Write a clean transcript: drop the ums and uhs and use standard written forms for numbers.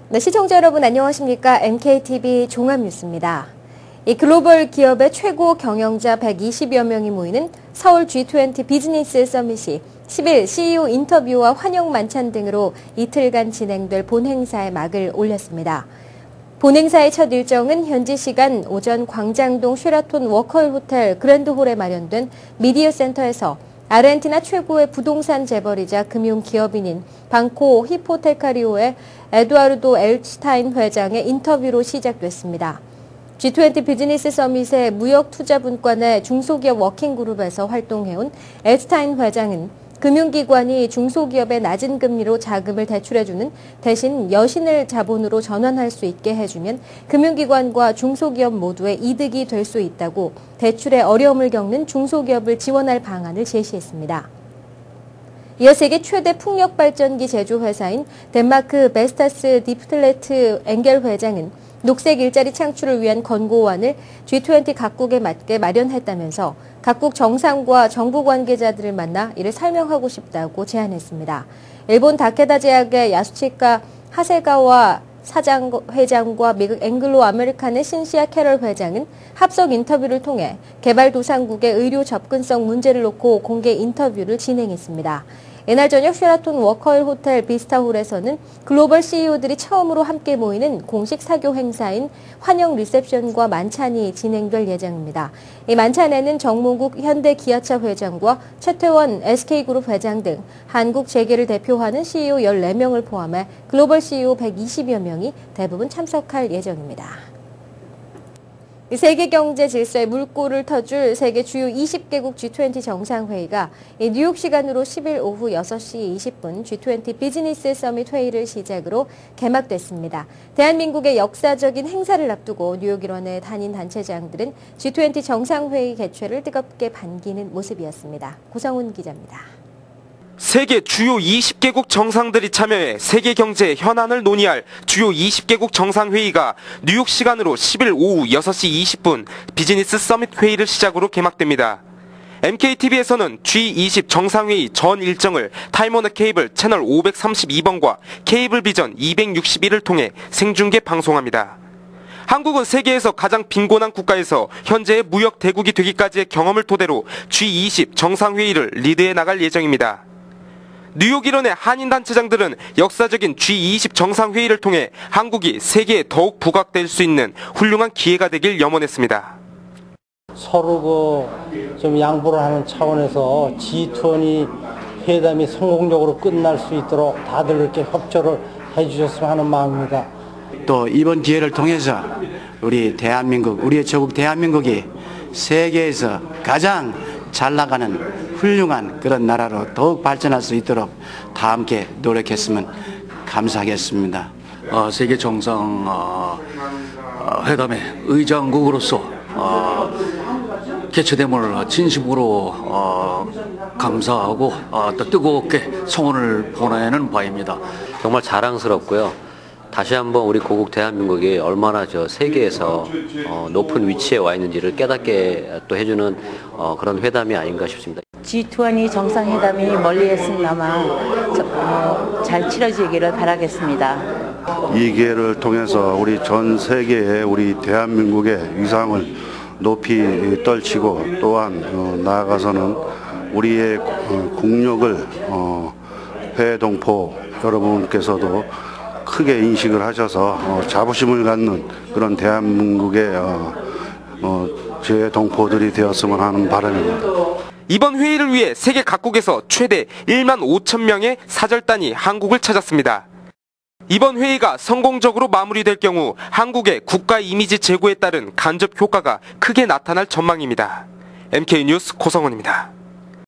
네, 시청자 여러분 안녕하십니까? MKTV 종합뉴스입니다. 이 글로벌 기업의 최고 경영자 120여 명이 모이는 서울 G20 비즈니스 서밋이 10일 CEO 인터뷰와 환영 만찬 등으로 이틀간 진행될 본행사에 막을 올렸습니다. 본행사의 첫 일정은 현지 시간 오전 광장동 쉐라톤 워커힐 호텔 그랜드홀에 마련된 미디어 센터에서 아르헨티나 최고의 부동산 재벌이자 금융기업인인 방코 히포테카리오의 에두아르도 엘츠타인 회장의 인터뷰로 시작됐습니다. G20 비즈니스 서밋의 무역투자분과의 중소기업 워킹그룹에서 활동해온 엘츠타인 회장은 금융기관이 중소기업에 낮은 금리로 자금을 대출해주는 대신 여신을 자본으로 전환할 수 있게 해주면 금융기관과 중소기업 모두의 이득이 될 수 있다고 대출에 어려움을 겪는 중소기업을 지원할 방안을 제시했습니다. 이어 세계 최대 풍력발전기 제조회사인 덴마크 베스타스 디프틀레트 엥겔 회장은 녹색 일자리 창출을 위한 권고안을 G20 각국에 맞게 마련했다면서 각국 정상과 정부 관계자들을 만나 이를 설명하고 싶다고 제안했습니다. 일본 다케다 제약의 야수치카 하세가와 회장과 미국 앵글로 아메리칸의 신시아 캐럴 회장은 합석 인터뷰를 통해 개발도상국의 의료 접근성 문제를 놓고 공개 인터뷰를 진행했습니다. 이날 저녁 쉐라톤 워커힐 호텔 비스타홀에서는 글로벌 CEO들이 처음으로 함께 모이는 공식 사교 행사인 환영 리셉션과 만찬이 진행될 예정입니다. 이 만찬에는 정몽국 현대기아차 회장과 최태원 SK그룹 회장 등 한국 재계를 대표하는 CEO 14명을 포함해 글로벌 CEO 120여 명이 대부분 참석할 예정입니다. 세계 경제 질서의 물꼬를 터줄 세계 주요 20개국 G20 정상회의가 뉴욕 시간으로 10일 오후 6시 20분 G20 비즈니스 서밋 회의를 시작으로 개막됐습니다. 대한민국의 역사적인 행사를 앞두고 뉴욕 일원의 단인 단체장들은 G20 정상회의 개최를 뜨겁게 반기는 모습이었습니다. 고성훈 기자입니다. 세계 주요 20개국 정상들이 참여해 세계 경제 현안을 논의할 주요 20개국 정상회의가 뉴욕 시간으로 10일 오후 6시 20분 비즈니스 서밋 회의를 시작으로 개막됩니다. MKTV에서는 G20 정상회의 전 일정을 타임워너 케이블 채널 532번과 케이블 비전 261을 통해 생중계 방송합니다. 한국은 세계에서 가장 빈곤한 국가에서 현재의 무역 대국이 되기까지의 경험을 토대로 G20 정상회의를 리드해 나갈 예정입니다. 뉴욕 일원의 한인단체장들은 역사적인 G20 정상회의를 통해 한국이 세계에 더욱 부각될 수 있는 훌륭한 기회가 되길 염원했습니다. 서로 좀 양보를 하는 차원에서 G20 회담이 성공적으로 끝날 수 있도록 다들 이렇게 협조를 해주셨으면 하는 마음입니다. 또 이번 기회를 통해서 우리 대한민국, 우리의 조국 대한민국이 세계에서 가장 잘 나가는 훌륭한 그런 나라로 더욱 발전할 수 있도록 다 함께 노력했으면 감사하겠습니다. 세계 정상 회담의 의장국으로서 개최됨을 진심으로 감사하고 또 뜨겁게 성원을 보내는 바입니다. 정말 자랑스럽고요. 다시 한번 우리 고국 대한민국이 얼마나 세계에서 높은 위치에 와 있는지를 깨닫게 또 해주는 그런 회담이 아닌가 싶습니다. G20 정상회담이 멀리했으나마 잘 치러지기를 바라겠습니다. 이 기회를 통해서 우리 전 세계에 우리 대한민국의 위상을 높이 떨치고 또한 나아가서는 우리의 국력을 회동포 여러분께서도 크게 인식을 하셔서 자부심을 갖는 그런 대한민국의 재동포들이 되었으면 하는 바람입니다. 이번 회의를 위해 세계 각국에서 최대 1만 5천 명의 사절단이 한국을 찾았습니다. 이번 회의가 성공적으로 마무리될 경우 한국의 국가 이미지 제고에 따른 간접 효과가 크게 나타날 전망입니다. MK뉴스 고성훈입니다.